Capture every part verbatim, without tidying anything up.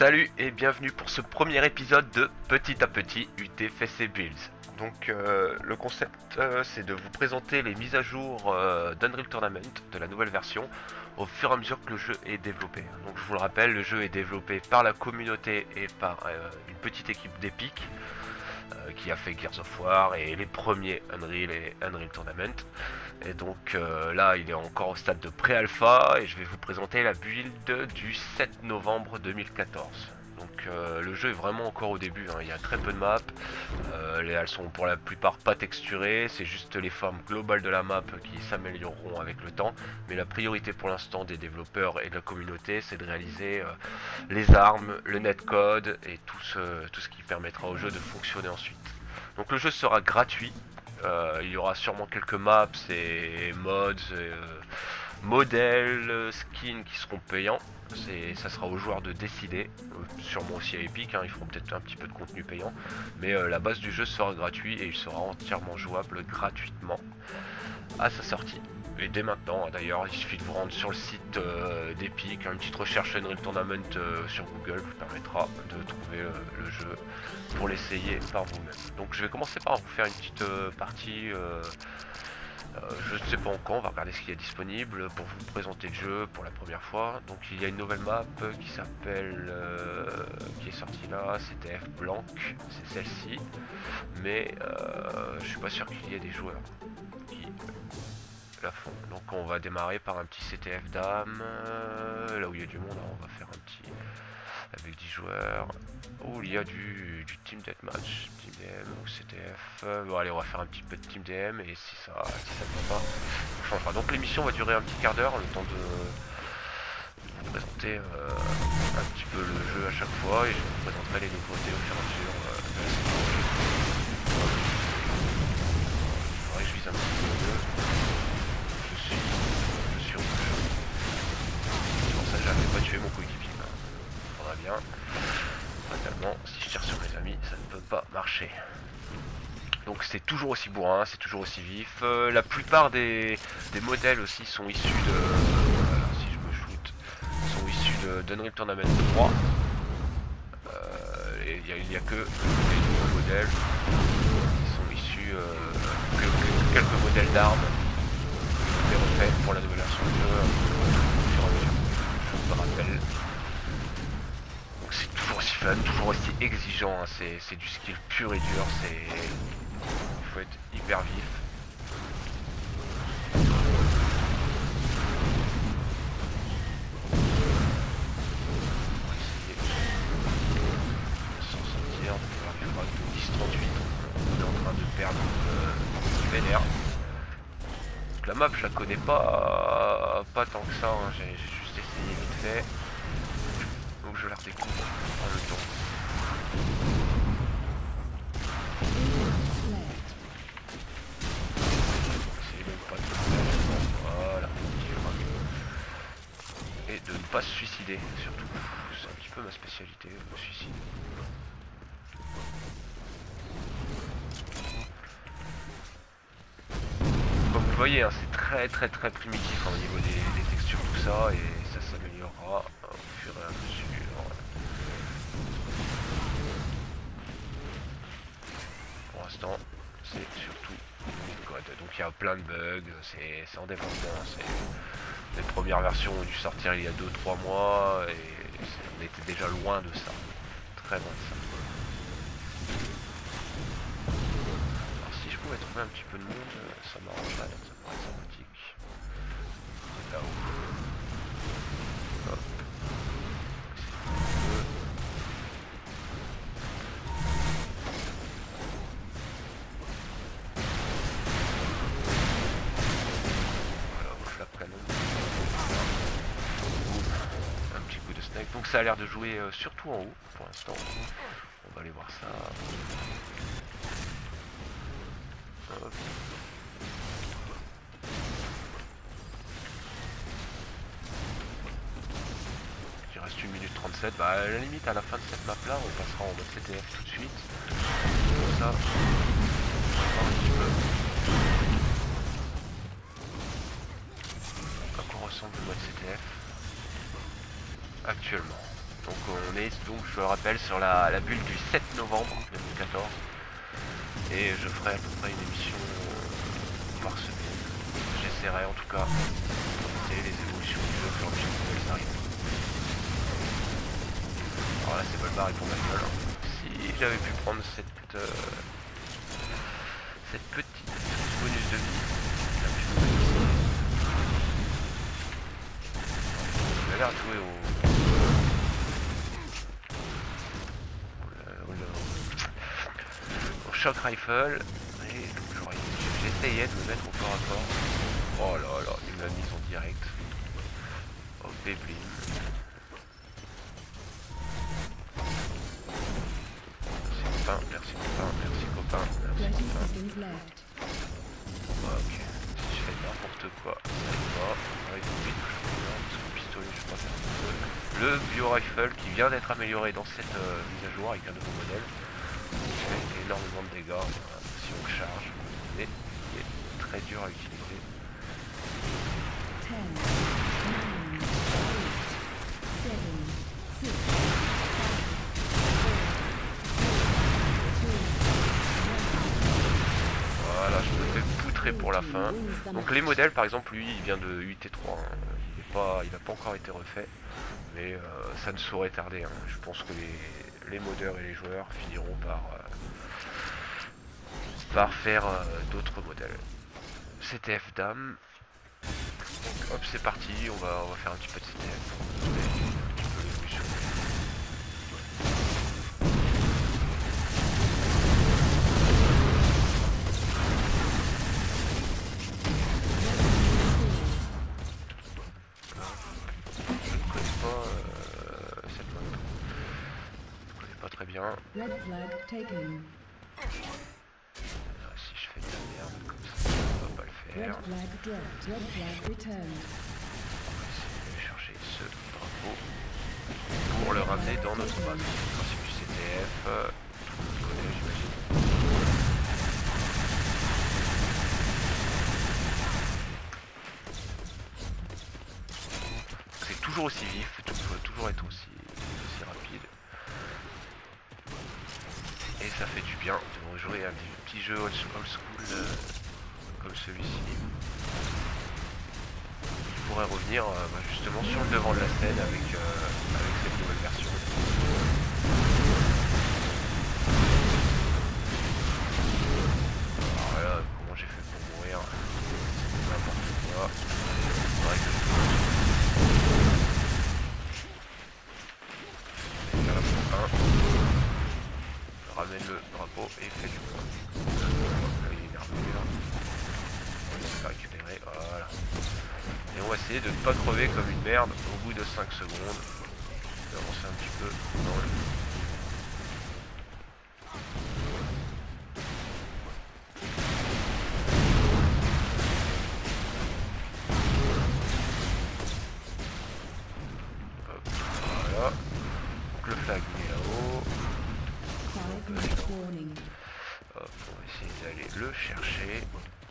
Salut et bienvenue pour ce premier épisode de Petit à Petit U T F C Builds. Donc euh, le concept euh, c'est de vous présenter les mises à jour euh, d'Unreal Tournament, de la nouvelle version, au fur et à mesure que le jeu est développé. Donc je vous le rappelle, le jeu est développé par la communauté et par euh, une petite équipe d'Epic euh, qui a fait Gears of War et les premiers Unreal et Unreal Tournament. Et donc euh, là il est encore au stade de pré-alpha et je vais vous présenter la build du sept novembre deux mille quatorze. Donc euh, le jeu est vraiment encore au début, hein. Il y a très peu de maps, euh, elles sont pour la plupart pas texturées, c'est juste les formes globales de la map qui s'amélioreront avec le temps. Mais la priorité pour l'instant des développeurs et de la communauté c'est de réaliser euh, les armes, le netcode et tout ce, tout ce qui permettra au jeu de fonctionner ensuite. Donc le jeu sera gratuit. Euh, il y aura sûrement quelques maps et mods, euh, modèles, skins qui seront payants. Ça sera aux joueurs de décider, euh, sûrement aussi à Epic, hein, ils feront peut-être un petit peu de contenu payant. Mais euh, la base du jeu sera gratuit et il sera entièrement jouable gratuitement à sa sortie. Et dès maintenant, d'ailleurs, il suffit de vous rendre sur le site euh, d'Epic, une petite recherche Unreal Tournament euh, sur Google vous permettra de trouver euh, le jeu pour l'essayer par vous-même. Donc je vais commencer par vous faire une petite euh, partie, euh, euh, je ne sais pas encore, on va regarder ce qu'il y a disponible pour vous présenter le jeu pour la première fois. Donc il y a une nouvelle map qui s'appelle, euh, qui est sortie là, C T F Blanc, c'est celle-ci, mais euh, je suis pas sûr qu'il y ait des joueurs qui la font. Donc on va démarrer par un petit C T F dame, euh, là où il y a du monde, hein, on va faire un petit avec dix joueurs. Oh, il y a du, du Team Deathmatch, Team D M ou C T F. Euh, bon allez, on va faire un petit peu de Team D M et si ça si ça ne va pas, on changera. Donc l'émission va durer un petit quart d'heure, le temps de vous présenter euh, un petit peu le jeu à chaque fois et je vous présenterai les nouveautés au fur et à mesure euh, de la série. Il faudrait que je vise un petit peu mieux. Je suis, je suis rouge. C'est pour ça que j'avais pas tué mon coéquipier. Ça va bien. Fatalement, si je tire sur mes amis, ça ne peut pas marcher. Donc c'est toujours aussi bourrin, c'est toujours aussi vif. Euh, la plupart des, des modèles aussi sont issus de... Voilà, si je me shoot, sont issus d'Unreal Tournament trois. Euh, et il n'y a, a que des nouveaux modèles qui sont issus... Euh, que, que, quelques modèles d'armes qui ont été refaits pour la nouvelle version du jeu. Au fur et à mesure. Je vous rappelle. C'est toujours aussi fun, toujours aussi exigeant, hein. C'est du skill pur et dur, c'est... Il faut être hyper vif. On va essayer de s'en sortir, il va falloir qu'il fasse de dix trente-huit, on est en train de perdre euh, vénère. Donc la map je la connais pas, pas tant que ça, hein. J'ai juste essayé vite fait. Donc je la redécouvre en même temps. Essayez de ne pas se voilà, et de ne pas se suicider surtout. C'est un petit peu ma spécialité, le suicide. Comme vous le voyez, hein, c'est très très très primitif, hein, au niveau des, des textures, tout ça, et ça s'améliorera au fur et à mesure. Pour l'instant, c'est surtout le code. Donc il y a plein de bugs, c'est en développement. Les premières versions ont dû sortir il y a deux trois mois et on était déjà loin de ça. Très loin de ça. Alors si je pouvais trouver un petit peu de monde, ça m'arrangerait, ça pourrait être sympathique. Là-haut. Hop. Donc ça a l'air de jouer euh, surtout en haut pour l'instant. On va aller voir ça. Hop. Il reste une minute trente-sept. Bah à la limite à la fin de cette map là on passera en mode C T F tout de suite. Comme ça. On va voir un petit peu à quoi ressemble le mode C T F actuellement. Donc on est, donc je le rappelle, sur la, la bulle du sept novembre deux mille quatorze. Et je ferai à peu près une émission euh, par semaine. J'essaierai en tout cas de les évolutions du jeu au fur et à mesure que ça arrive. Alors là c'est pas le baril pour ma gueule. Si j'avais pu prendre cette, euh, cette petite bonus de vie. On a l'air de jouer au... Shock Rifle, et j'essayais de me mettre au corps à corps. Oh là là, il m'a mis en direct. Oh bébé. Merci copain, merci copain, merci copain, merci copain. Ok, si je fais n'importe quoi, ça va. Ouais, il faut vite que je regarde, parce que le pistolet, je sais pas faire un peu. Le bio-rifle qui vient d'être amélioré dans cette euh, mise à jour avec un nouveau modèle. Il fait énormément de dégâts euh, si on le charge, mais il est très dur à utiliser. Voilà, je me fais poutrer pour la fin. Donc les modèles, par exemple, lui, il vient de U T trois. Hein. Il n'a pas, il a pas encore été refait, mais euh, ça ne saurait tarder. Hein. Je pense que les, les modeurs et les joueurs finiront par... Euh, par faire euh, d'autres modèles. C T F dame. Donc hop c'est parti, on va, on va faire un petit peu de C T F pour montrer un petit peu l'évolution. Je ne connais pas euh, cette map. Je ne connais pas très bien. Si je fais de la merde comme ça, on va pas le faire. On va essayer de chercher ce drapeau pour le ramener dans notre base. C'est du C T F, tout le monde connaît j'imagine. C'est toujours aussi vif, tout peut toujours être aussi, aussi rapide. Et ça fait du bien de rejouer un petit jeu old school euh, comme celui-ci. Je pourrais revenir euh, bah, justement sur le devant de la scène avec, euh, avec cette nouvelle version. Alors là, comment j'ai fait pour mourir? N'importe quoi. C'est vrai que je vais faire la un. Ramène le drapeau et fait du point. Là il est nerveux là. On va essayer de récupérer. Voilà. Et on va essayer de ne pas crever comme une merde au bout de cinq secondes. On va avancer un petit peu dans le... Hop, voilà. Donc le flag il est là-haut. Hop, on va essayer d'aller le chercher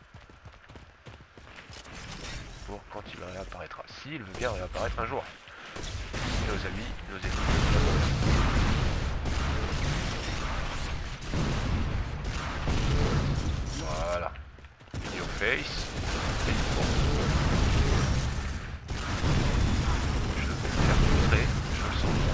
pour quand il réapparaîtra. S'il veut bien réapparaître un jour. Nos amis, nos ennemis. Voilà. Video face. Et bon. Je vais me faire montrer, je le sens bien.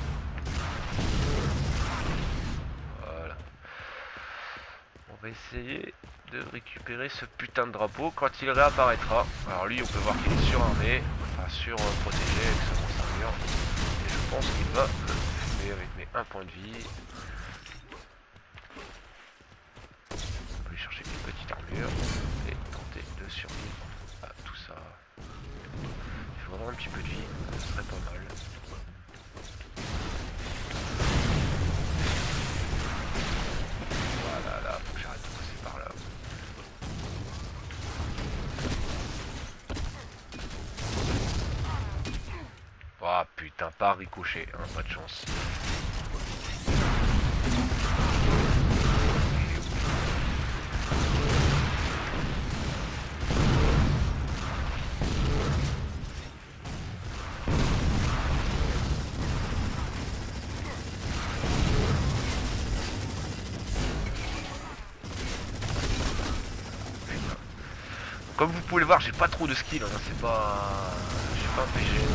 Voilà. On va essayer de récupérer ce putain de drapeau quand il réapparaîtra. Alors lui on peut voir qu'il est surarmé, enfin surprotégé avec sa grosse armure. Et je pense qu'il va me fumer avec mes un point de vie. On peut lui chercher une petite armure et tenter de survivre à tout ça. Il faudrait un petit peu de vie, ce serait pas mal. Voilà, là, faut que j'arrête de passer par là. Oh putain, pas ricochet, hein, pas de chance. comme vous pouvez le voir, j'ai pas trop de skill, hein, c'est pas... j'ai pas un P G.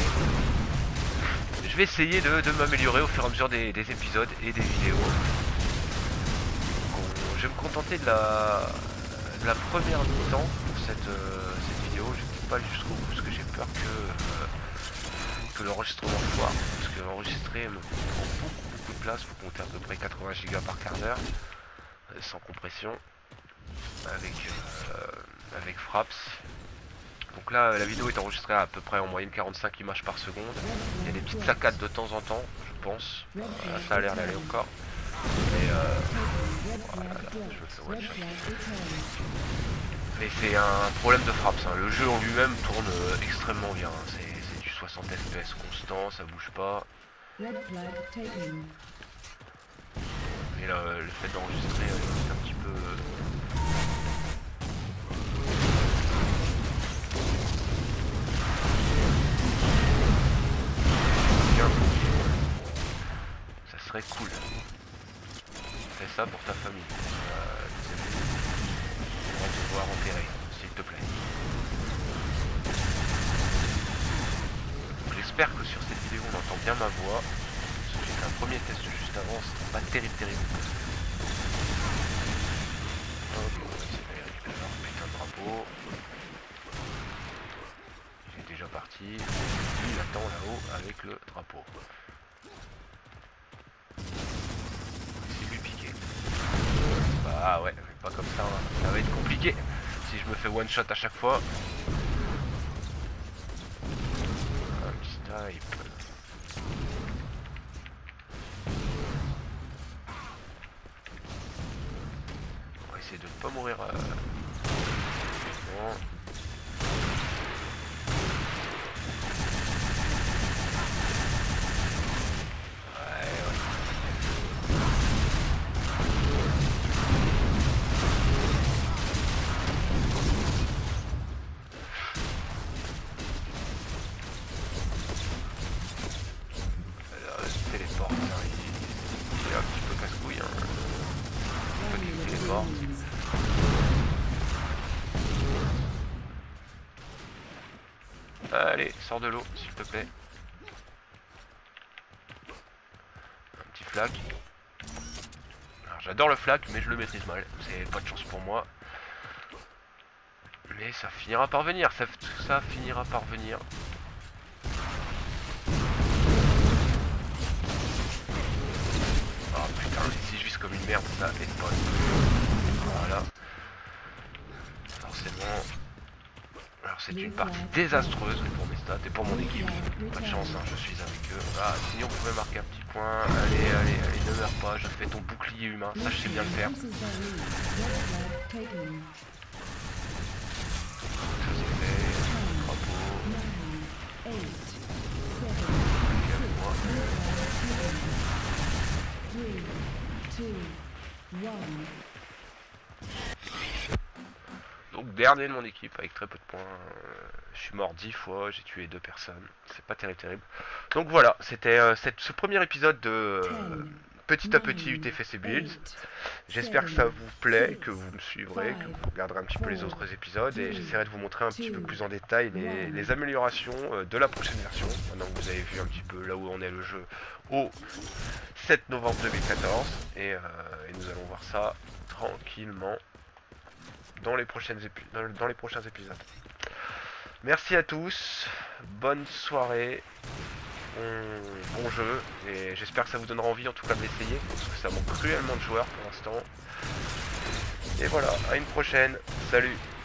Je vais essayer de, de m'améliorer au fur et à mesure des, des épisodes et des vidéos. Bon, je vais me contenter de la, de la première mi-temps pour cette, euh, cette vidéo. Je ne sais pas jusqu'au bout parce que j'ai peur que, euh, que l'enregistrement foire. Parce que l'enregistrer me prend beaucoup, beaucoup de place. Il faut compter à peu près quatre-vingts gigas par quart d'heure. Sans compression. Avec, euh, avec Fraps. Donc là, la vidéo est enregistrée à peu près en moyenne quarante-cinq images par seconde. Il y a des petites saccades de temps en temps, je pense. Voilà, ça a l'air d'aller encore. Mais euh, voilà, je me fais one shot. Mais c'est un problème de Fraps. Hein. Le jeu en lui-même tourne euh, extrêmement bien. Hein. C'est du soixante F P S constant, ça bouge pas. Et là, le fait d'enregistrer, euh, c'est un petit peu... Euh, ça serait cool. Fais ça pour ta famille. Euh, tes amis. On va te voir enterrer, s'il te plaît. J'espère que sur cette vidéo on entend bien ma voix. Parce que j'ai fait un premier test juste avant, c'était pas terrible terrible. Hop, on va essayer d'aller récupérer leur putain de drapeau. Il est déjà parti. Il attend là-haut avec le drapeau. Ah ouais, mais pas comme ça, hein. Ça va être compliqué si je me fais one shot à chaque fois. Un petit type. On va essayer de ne pas mourir. Euh... Non. Allez, sors de l'eau, s'il te plaît. Un petit flag. J'adore le flag, mais je le maîtrise mal. C'est pas de chance pour moi. Mais ça finira par venir. Ça, ça finira par venir. Oh putain, si je vise comme une merde, ça aide pas. Voilà. Forcément. Alors c'est une partie désastreuse pour mes stats et pour mon équipe. Pas de chance, hein, je suis avec eux. Ah, sinon vous pouvez marquer un petit point. Allez, allez, allez, ne meurs pas, je fais ton bouclier humain. Ça, je sais bien le faire. Ça c'est fait. Drapeau. Donc dernier de mon équipe avec très peu de points. Je suis mort dix fois, j'ai tué deux personnes. C'est pas terrible terrible. Donc voilà, c'était euh, ce premier épisode de euh, Petit à Petit U T F C Builds. J'espère que ça vous plaît, que vous me suivrez, que vous regarderez un petit peu les autres épisodes et j'essaierai de vous montrer un petit peu plus en détail les, les améliorations euh, de la prochaine version. Maintenant que vous avez vu un petit peu là où en est le jeu au sept novembre deux mille quatorze et, euh, et nous allons voir ça tranquillement dans les prochaines épi dans, dans les prochains épisodes. Merci à tous, bonne soirée, bon, bon jeu, et j'espère que ça vous donnera envie en tout cas de l'essayer, parce que ça manque cruellement de joueurs pour l'instant. Et voilà, à une prochaine, salut.